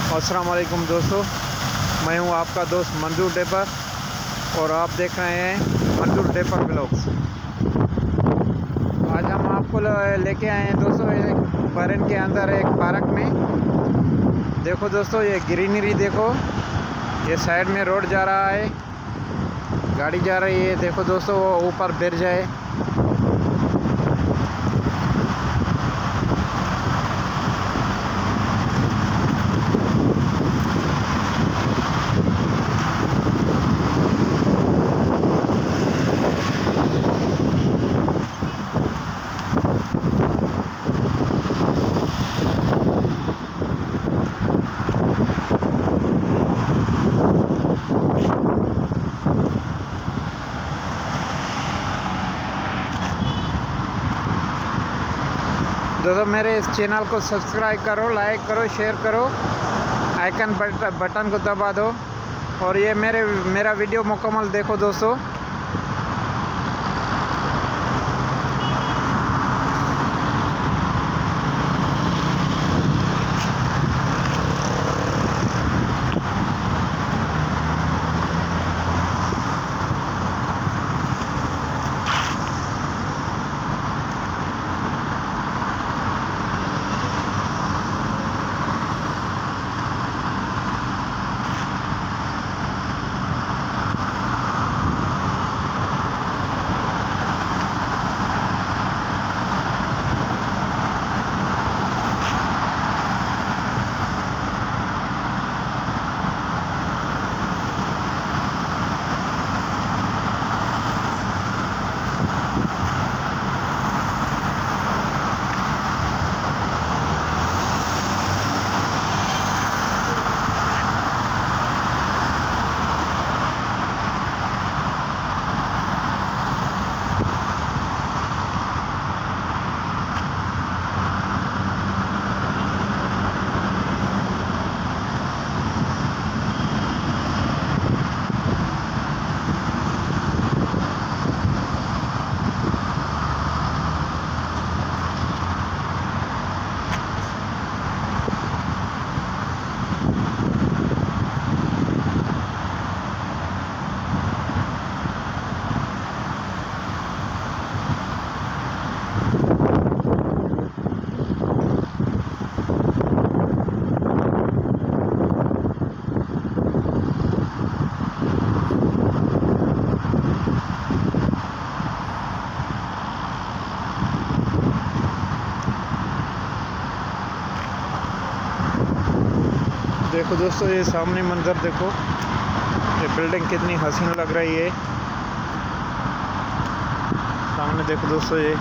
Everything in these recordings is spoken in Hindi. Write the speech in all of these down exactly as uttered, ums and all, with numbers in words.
अस्सलाम वालेकुम दोस्तों, मैं हूं आपका दोस्त मंजूर डेपर और आप देख रहे हैं मंजूर डेपर ब्लॉग्स। आज हम आपको लेके आए हैं दोस्तों एक बहरीन के अंदर एक पार्क में। देखो दोस्तों, ये ग्रीनरी देखो, ये साइड में रोड जा रहा है, गाड़ी जा रही है। देखो दोस्तों, वो ऊपर ब्रिज है। दोस्तों, मेरे इस चैनल को सब्सक्राइब करो, लाइक करो, शेयर करो, आइकन बटन को दबा दो और ये मेरे मेरा वीडियो मुकम्मल देखो दोस्तों। देखो दोस्तों, ये सामने मंजर देखो, ये बिल्डिंग कितनी हसीन लग रही है। सामने देखो दोस्तों, ये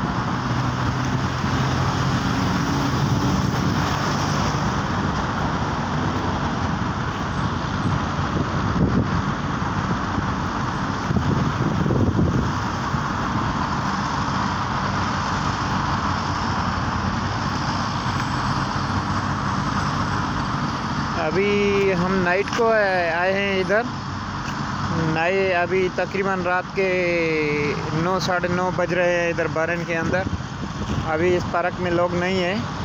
अभी हम नाइट को आए हैं इधर। नाइट अभी तकरीबन रात के नौ साढ़े नौ बज रहे हैं इधर बहरीन के अंदर। अभी इस पार्क में लोग नहीं हैं।